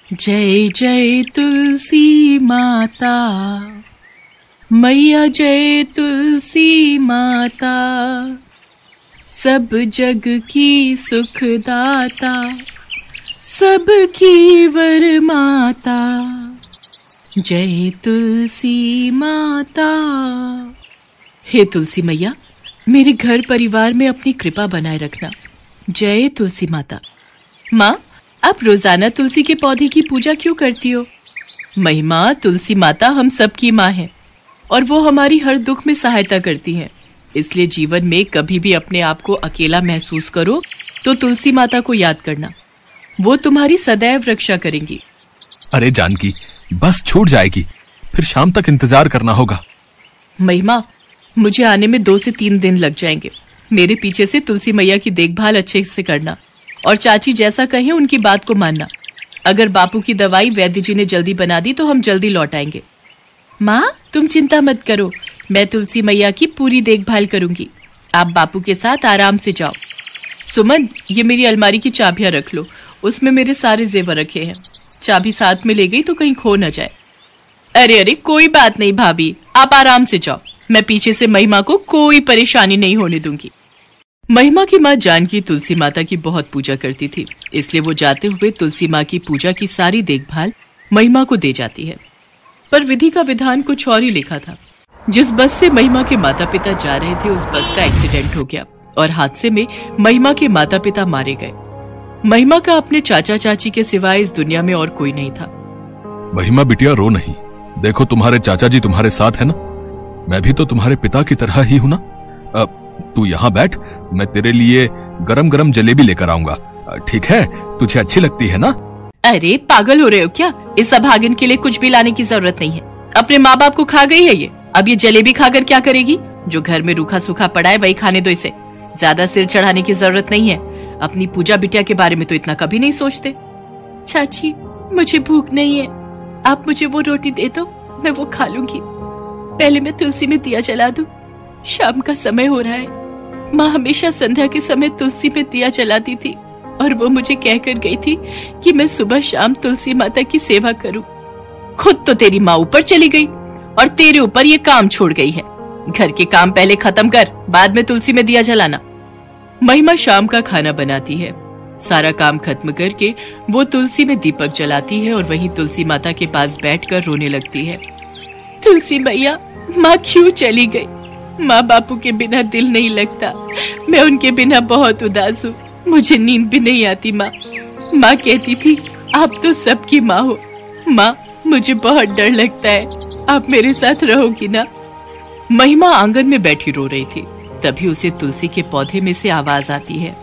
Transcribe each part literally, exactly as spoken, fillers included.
जय जय तुलसी माता, मैया जय तुलसी माता, सब जग की सुखदाता, सबकी वर माता, जय तुलसी माता। हे तुलसी मैया, मेरे घर परिवार में अपनी कृपा बनाए रखना। जय तुलसी माता। माँ, आप रोजाना तुलसी के पौधे की पूजा क्यों करती हो? महिमा, तुलसी माता हम सबकी माँ है और वो हमारी हर दुख में सहायता करती हैं। इसलिए जीवन में कभी भी अपने आप को अकेला महसूस करो तो तुलसी माता को याद करना, वो तुम्हारी सदैव रक्षा करेंगी। अरे जानकी, बस छूट जाएगी, फिर शाम तक इंतजार करना होगा। महिमा, मुझे आने में दो से तीन दिन लग जाएंगे। मेरे पीछे से तुलसी मैया की देखभाल अच्छे से करना और चाची जैसा कहे उनकी बात को मानना। अगर बापू की दवाई वैद्य जी ने जल्दी बना दी तो हम जल्दी लौट आएंगे। माँ, तुम चिंता मत करो, मैं तुलसी मैया की पूरी देखभाल करूंगी। आप बापू के साथ आराम से जाओ। सुमन, ये मेरी अलमारी की चाबियां रख लो, उसमें मेरे सारे जेवर रखे हैं। चाबी साथ में ले गई तो कहीं खो न जाए। अरे अरे कोई बात नहीं भाभी, आप आराम से जाओ, मैं पीछे से महिमा को कोई परेशानी नहीं होने दूंगी। महिमा की माँ जानकी तुलसी माता की बहुत पूजा करती थी, इसलिए वो जाते हुए तुलसी माँ की पूजा की सारी देखभाल महिमा को दे जाती है। पर विधि का विधान कुछ और ही लिखा था। जिस बस से महिमा के माता पिता जा रहे थे उस बस का एक्सीडेंट हो गया और हादसे में महिमा के माता पिता मारे गए। महिमा का अपने चाचा चाची के सिवाय इस दुनिया में और कोई नहीं था। महिमा बिटिया, रो नहीं, देखो तुम्हारे चाचा जी तुम्हारे साथ है ना। मैं भी तो तुम्हारे पिता की तरह ही हूँ ना। अब तू यहाँ बैठ, मैं तेरे लिए गरम गरम जलेबी लेकर आऊंगा, ठीक है? तुझे अच्छी लगती है ना? अरे पागल हो रहे हो क्या? इस अभागिन के लिए कुछ भी लाने की जरूरत नहीं है। अपने माँ बाप को खा गई है ये, अब ये जलेबी खाकर क्या करेगी? जो घर में रूखा सूखा पड़ा है वही खाने दो इसे। ज्यादा सिर चढ़ाने की जरूरत नहीं है। अपनी पूजा बिटिया के बारे में तो इतना कभी नहीं सोचते। चाची, मुझे भूख नहीं है, आप मुझे वो रोटी दे दो, मैं वो खा लूंगी। पहले मैं तुलसी में दिया जला दूं, शाम का समय हो रहा है। माँ हमेशा संध्या के समय तुलसी में दिया जलाती थी और वो मुझे कहकर गई थी कि मैं सुबह शाम तुलसी माता की सेवा करूं। खुद तो तेरी माँ ऊपर चली गई और तेरे ऊपर ये काम छोड़ गई है। घर के काम पहले खत्म कर, बाद में तुलसी में दिया जलाना। महिमा शाम का खाना बनाती है। सारा काम खत्म करके वो तुलसी में दीपक जलाती है और वहीं तुलसी माता के पास बैठकर रोने लगती है। तुलसी मैया, माँ क्यों चली गई? माँ बापू के बिना दिल नहीं लगता, मैं उनके बिना बहुत उदास हूँ, मुझे नींद भी नहीं आती। माँ माँ कहती थी आप तो सबकी माँ हो। माँ, मुझे बहुत डर लगता है, आप मेरे साथ रहोगी ना? महिमा आंगन में बैठी रो रही थी, तभी उसे तुलसी के पौधे में से आवाज आती है।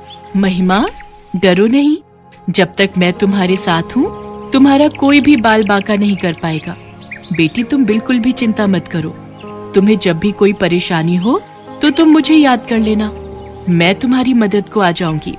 महिमा, डरो नहीं, जब तक मैं तुम्हारे साथ हूँ तुम्हारा कोई भी बाल बांका नहीं कर पाएगा। बेटी, तुम बिल्कुल भी चिंता मत करो। तुम्हें जब भी कोई परेशानी हो तो तुम मुझे याद कर लेना, मैं तुम्हारी मदद को आ जाऊंगी।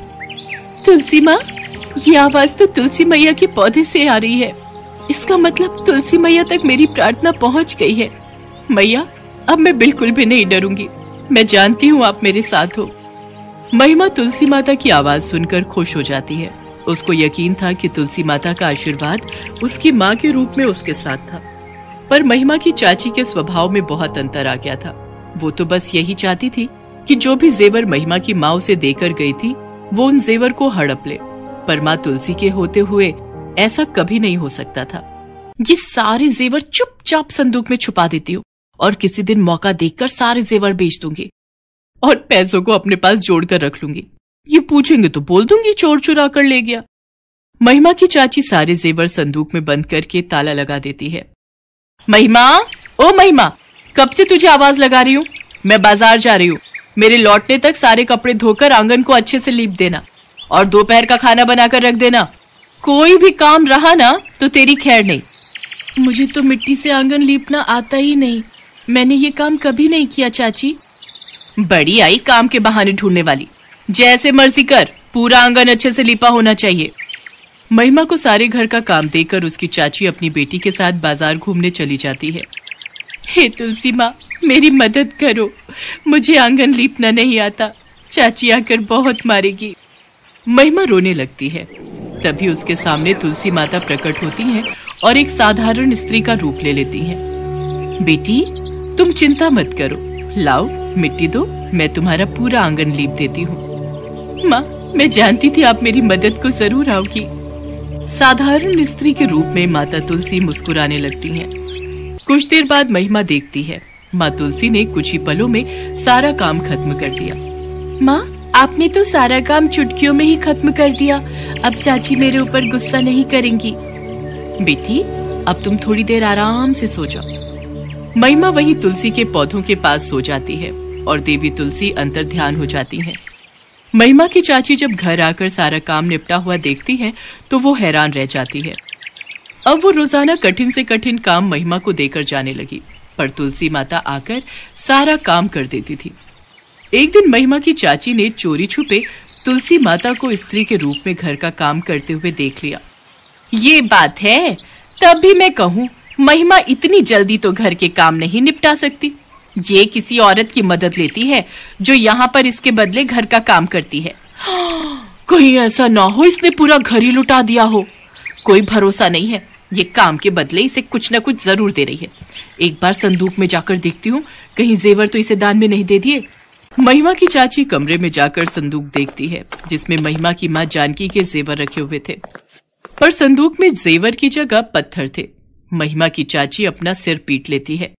तुलसी माँ, ये आवाज तो तुलसी मैया के पौधे से आ रही है। इसका मतलब तुलसी मैया तक मेरी प्रार्थना पहुँच गई है। मैया, अब मैं बिल्कुल भी नहीं डरूंगी, मैं जानती हूँ आप मेरे साथ हो। महिमा तुलसी माता की आवाज सुनकर खुश हो जाती है। उसको यकीन था कि तुलसी माता का आशीर्वाद उसकी माँ के रूप में उसके साथ था। पर महिमा की चाची के स्वभाव में बहुत अंतर आ गया था। वो तो बस यही चाहती थी कि जो भी जेवर महिमा की माँ उसे देकर गई थी वो उन जेवर को हड़प ले। पर माँ तुलसी के होते हुए ऐसा कभी नहीं हो सकता था। ये सारे जेवर चुपचाप संदूक में छुपा देती हूँ और किसी दिन मौका देखकर सारे जेवर बेच दूंगी और पैसों को अपने पास जोड़कर रख लूंगी। ये पूछेंगे तो बोल दूंगी चोर चुरा कर ले गया। महिमा की चाची सारे जेवर संदूक में बंद करके ताला लगा देती है। महिमा, ओ महिमा, कब से तुझे आवाज लगा रही हूँ? मैं बाजार जा रही हूँ, मेरे लौटने तक सारे कपड़े धोकर आंगन को अच्छे से लीप देना और दोपहर का खाना बनाकर रख देना। कोई भी काम रहा ना तो तेरी खैर नहीं। मुझे तो मिट्टी से आंगन लीपना आता ही नहीं, मैंने ये काम कभी नहीं किया चाची। बड़ी आई काम के बहाने ढूंढने वाली, जैसे मर्जी कर, पूरा आंगन अच्छे से लीपा होना चाहिए। महिमा को सारे घर का काम देकर उसकी चाची अपनी बेटी के साथ बाजार घूमने चली जाती है। हे तुलसी माँ, मेरी मदद करो, मुझे आंगन लीपना नहीं आता, चाची आकर बहुत मारेगी। महिमा रोने लगती है। तभी उसके सामने तुलसी माता प्रकट होती हैं और एक साधारण स्त्री का रूप ले लेती हैं। बेटी, तुम चिंता मत करो, लाओ मिट्टी दो, मैं तुम्हारा पूरा आंगन लीप देती हूँ। माँ, मैं जानती थी आप मेरी मदद को जरूर आओगी। साधारण स्त्री के रूप में माता तुलसी मुस्कुराने लगती हैं। कुछ देर बाद महिमा देखती है माँ तुलसी ने कुछ ही पलों में सारा काम खत्म कर दिया। माँ, आपने तो सारा काम चुटकियों में ही खत्म कर दिया। अब चाची मेरे ऊपर गुस्सा नहीं करेंगी। बेटी, अब तुम थोड़ी देर आराम से सो जाओ। महिमा वहीं तुलसी के पौधों के पास सो जाती है और देवी तुलसी अंतर ध्यान हो जाती हैं। महिमा की चाची जब घर आकर सारा काम निपटा हुआ देखती है तो वो हैरान रह जाती है। अब वो रोजाना कठिन से कठिन काम महिमा को देकर जाने लगी, पर तुलसी माता आकर सारा काम कर देती थी। एक दिन महिमा की चाची ने चोरी छुपे तुलसी माता को स्त्री के रूप में घर का काम करते हुए देख लिया। ये बात है, तब भी मैं कहूँ महिमा इतनी जल्दी तो घर के काम नहीं निपटा सकती। ये किसी औरत की मदद लेती है जो यहाँ पर इसके बदले घर का काम करती है। कहीं ऐसा ना हो इसने पूरा घर ही लुटा दिया हो। कोई भरोसा नहीं है, ये काम के बदले इसे कुछ न कुछ जरूर दे रही है। एक बार संदूक में जाकर देखती हूँ, कहीं जेवर तो इसे दान में नहीं दे दिए। महिमा की चाची कमरे में जाकर संदूक देखती है जिसमें महिमा की माँ जानकी के जेवर रखे हुए थे, पर संदूक में जेवर की जगह पत्थर थे। महिमा की चाची अपना सिर पीट लेती है।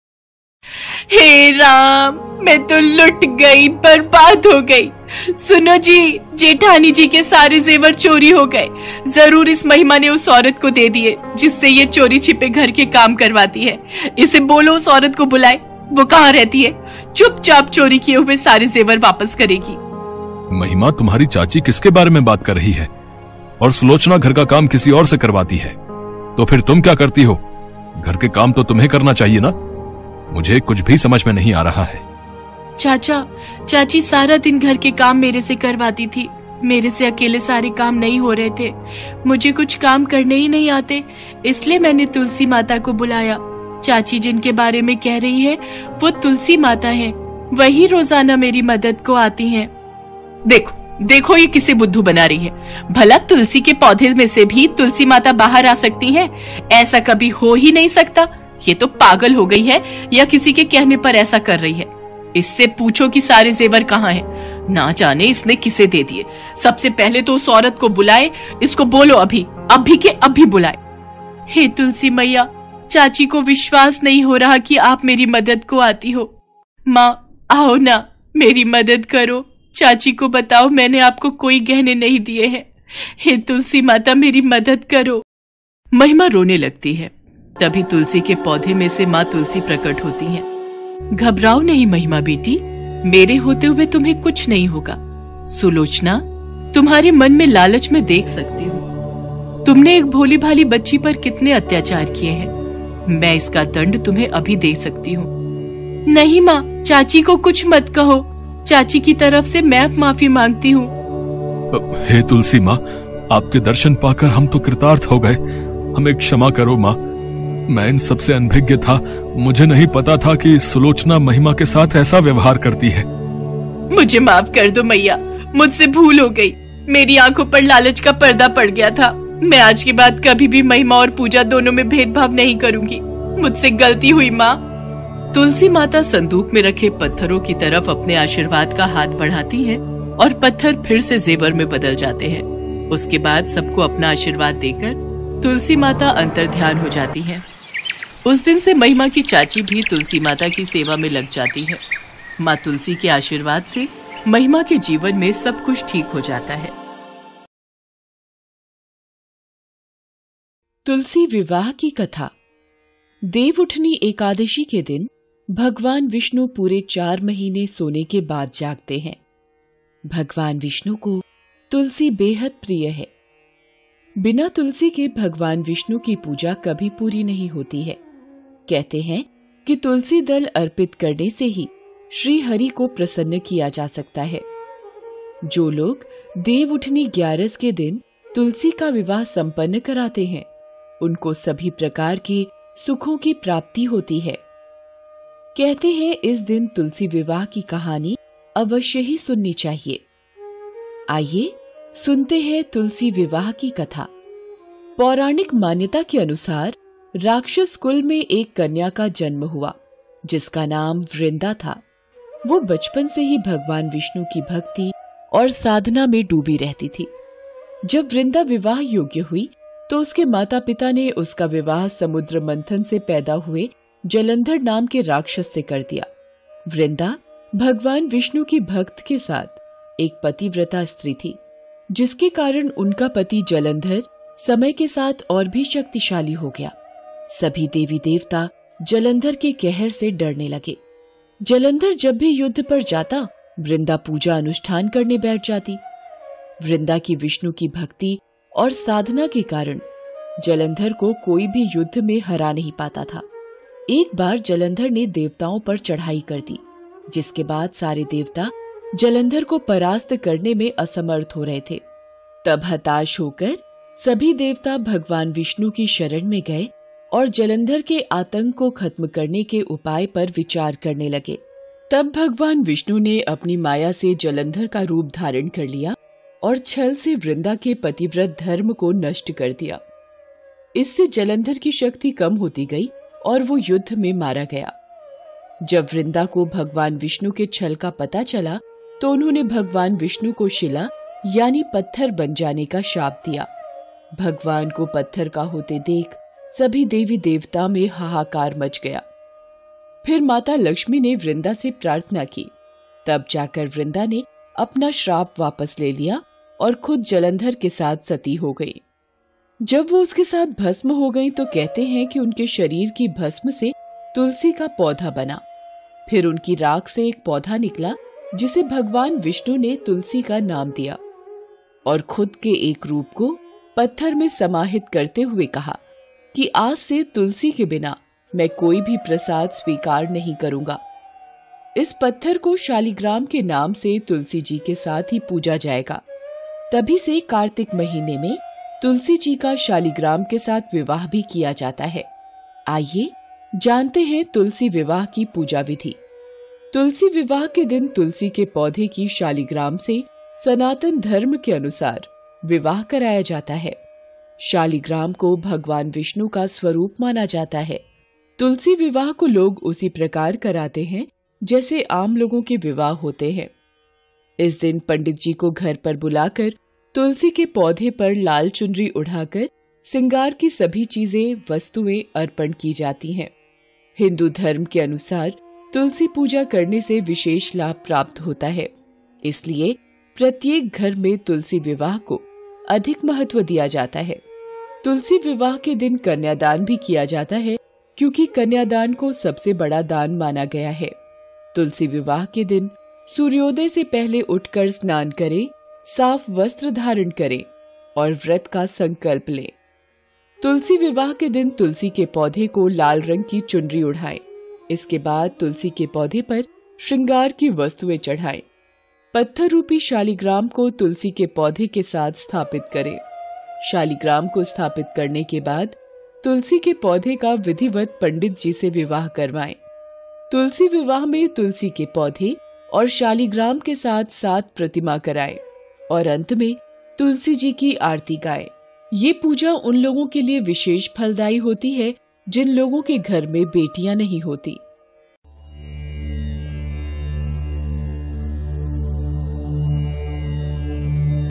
हे राम, मैं तो लुट गई, बर्बाद हो गई। सुनो जी, जेठानी जी के सारे जेवर चोरी हो गए। जरूर इस महिमा ने उस औरत को दे दिए जिससे ये चोरी छिपे घर के काम करवाती है। इसे बोलो उस औरत को बुलाए। वो कहाँ रहती है? चुपचाप चोरी किए हुए सारे जेवर वापस करेगी। महिमा, तुम्हारी चाची किसके बारे में बात कर रही है? और सुलोचना घर का काम किसी और से करवाती है, तो फिर तुम क्या करती हो? घर के काम तो तुम्हें करना चाहिए ना। मुझे कुछ भी समझ में नहीं आ रहा है। चाचा, चाची सारा दिन घर के काम मेरे से करवाती थी। मेरे से अकेले सारे काम नहीं हो रहे थे। मुझे कुछ काम करने ही नहीं आते, इसलिए मैंने तुलसी माता को बुलाया। चाची जिनके बारे में कह रही है वो तुलसी माता है, वही रोजाना मेरी मदद को आती हैं। देखो देखो ये किसे बुद्धू बना रही है। भला तुलसी के पौधे में से भी तुलसी माता बाहर आ सकती है? ऐसा कभी हो ही नहीं सकता। ये तो पागल हो गई है या किसी के कहने पर ऐसा कर रही है। इससे पूछो कि सारे जेवर कहाँ हैं। ना जाने इसने किसे दे दिए। सबसे पहले तो उस औरत को बुलाए, इसको बोलो अभी अभी के अभी बुलाए। हे तुलसी मैया, चाची को विश्वास नहीं हो रहा कि आप मेरी मदद को आती हो। माँ, आओ ना, मेरी मदद करो। चाची को बताओ मैंने आपको कोई गहने नहीं दिए हैं। हे तुलसी माता, मेरी मदद करो। महिमा रोने लगती है। तभी तुलसी के पौधे में से माँ तुलसी प्रकट होती हैं। घबराओ नहीं महिमा बेटी, मेरे होते हुए तुम्हें कुछ नहीं होगा। सुलोचना, तुम्हारे मन में लालच में देख सकती हूँ। तुमने एक भोली भाली बच्ची पर कितने अत्याचार किए हैं। मैं इसका दंड तुम्हें अभी दे सकती हूँ। नहीं माँ, चाची को कुछ मत कहो। चाची की तरफ से मैं माफी मांगती हूँ। हे तुलसी माँ, आपके दर्शन पाकर हम तो कृतार्थ हो गए। हमें क्षमा करो माँ, मैं इन सबसे अनभिज्ञ था। मुझे नहीं पता था कि सुलोचना महिमा के साथ ऐसा व्यवहार करती है। मुझे माफ कर दो मैया, मुझसे भूल हो गई। मेरी आंखों पर लालच का पर्दा पड़ गया था। मैं आज के बाद कभी भी महिमा और पूजा दोनों में भेदभाव नहीं करूंगी। मुझसे गलती हुई माँ। तुलसी माता संदूक में रखे पत्थरों की तरफ अपने आशीर्वाद का हाथ बढ़ाती है और पत्थर फिर से जेवर में बदल जाते हैं। उसके बाद सबको अपना आशीर्वाद देकर तुलसी माता अंतर ध्यान हो जाती है। उस दिन से महिमा की चाची भी तुलसी माता की सेवा में लग जाती है। माँ तुलसी के आशीर्वाद से महिमा के जीवन में सब कुछ ठीक हो जाता है। तुलसी विवाह की कथा। देवउठनी एकादशी के दिन भगवान विष्णु पूरे चार महीने सोने के बाद जागते हैं। भगवान विष्णु को तुलसी बेहद प्रिय है। बिना तुलसी के भगवान विष्णु की पूजा कभी पूरी नहीं होती है। कहते हैं कि तुलसी दल अर्पित करने से ही श्री हरि को प्रसन्न किया जा सकता है। जो लोग देवउठनी ग्यारस के दिन तुलसी का विवाह संपन्न कराते हैं, उनको सभी प्रकार के सुखों की प्राप्ति होती है। कहते हैं इस दिन तुलसी विवाह की कहानी अवश्य ही सुननी चाहिए। आइए सुनते हैं तुलसी विवाह की कथा। पौराणिक मान्यता के अनुसार राक्षस कुल में एक कन्या का जन्म हुआ जिसका नाम वृंदा था। वो बचपन से ही भगवान विष्णु की भक्ति और साधना में डूबी रहती थी। जब वृंदा विवाह योग्य हुई तो उसके माता पिता ने उसका विवाह समुद्र मंथन से पैदा हुए जलंधर नाम के राक्षस से कर दिया। वृंदा भगवान विष्णु की भक्त के साथ एक पतिव्रता स्त्री थी, जिसके कारण उनका पति जलंधर समय के साथ और भी शक्तिशाली हो गया। सभी देवी देवता जलंधर के कहर से डरने लगे। जलंधर जब भी युद्ध पर जाता, वृंदा पूजा अनुष्ठान करने बैठ जाती। वृंदा की विष्णु की भक्ति और साधना के कारण जलंधर को कोई भी युद्ध में हरा नहीं पाता था। एक बार जलंधर ने देवताओं पर चढ़ाई कर दी, जिसके बाद सारे देवता जलंधर को परास्त करने में असमर्थ हो रहे थे। तब हताश होकर सभी देवता भगवान विष्णु की शरण में गए और जलंधर के आतंक को खत्म करने के उपाय पर विचार करने लगे। तब भगवान विष्णु ने अपनी माया से जलंधर का रूप धारण कर लिया और छल से वृंदा के पतिव्रत धर्म को नष्ट कर दिया। इससे जलंधर की शक्ति कम होती गई और वो युद्ध में मारा गया। जब वृंदा को भगवान विष्णु के छल का पता चला तो उन्होंने भगवान विष्णु को शिला यानी पत्थर बन जाने का शाप दिया। भगवान को पत्थर का होते देख सभी देवी देवता में हाहाकार मच गया। फिर माता लक्ष्मी ने वृंदा से प्रार्थना की। तब जाकर वृंदा ने अपना श्राप वापस ले लिया और खुद जलंधर के साथ सती हो गई। जब वो उसके साथ भस्म हो गई तो कहते हैं कि उनके शरीर की भस्म से तुलसी का पौधा बना। फिर उनकी राख से एक पौधा निकला जिसे भगवान विष्णु ने तुलसी का नाम दिया और खुद के एक रूप को पत्थर में समाहित करते हुए कहा कि आज से तुलसी के बिना मैं कोई भी प्रसाद स्वीकार नहीं करूंगा। इस पत्थर को शालिग्राम के नाम से तुलसी जी के साथ ही पूजा जाएगा। तभी से कार्तिक महीने में तुलसी जी का शालिग्राम के साथ विवाह भी किया जाता है। आइए जानते हैं तुलसी विवाह की पूजा विधि। तुलसी विवाह के दिन तुलसी के पौधे की शालिग्राम से सनातन धर्म के अनुसार विवाह कराया जाता है। शालिग्राम को भगवान विष्णु का स्वरूप माना जाता है। तुलसी विवाह को लोग उसी प्रकार कराते हैं जैसे आम लोगों के विवाह होते हैं। इस दिन पंडित जी को घर पर बुलाकर तुलसी के पौधे पर लाल चुनरी उड़ाकर श्रृंगार की सभी चीजें वस्तुएं अर्पण की जाती हैं। हिंदू धर्म के अनुसार तुलसी पूजा करने से विशेष लाभ प्राप्त होता है, इसलिए प्रत्येक घर में तुलसी विवाह को अधिक महत्व दिया जाता है। तुलसी विवाह के दिन कन्यादान भी किया जाता है, क्योंकि कन्यादान को सबसे बड़ा दान माना गया है। तुलसी विवाह के दिन सूर्योदय से पहले उठकर स्नान करें, साफ वस्त्र धारण करें और व्रत का संकल्प लें। तुलसी विवाह के दिन तुलसी के पौधे को लाल रंग की चुनरी उड़ाएं। इसके बाद तुलसी के पौधे पर श्रृंगार की वस्तुएं चढ़ाएं। पत्थर रूपी शालिग्राम को तुलसी के पौधे के साथ स्थापित करें। शालिग्राम को स्थापित करने के बाद तुलसी के पौधे का विधिवत पंडित जी से विवाह करवाएं। तुलसी विवाह में तुलसी के पौधे और शालिग्राम के साथ सात प्रतिमा कराएं और अंत में तुलसी जी की आरती गाएं। ये पूजा उन लोगों के लिए विशेष फलदायी होती है जिन लोगों के घर में बेटियां नहीं होती।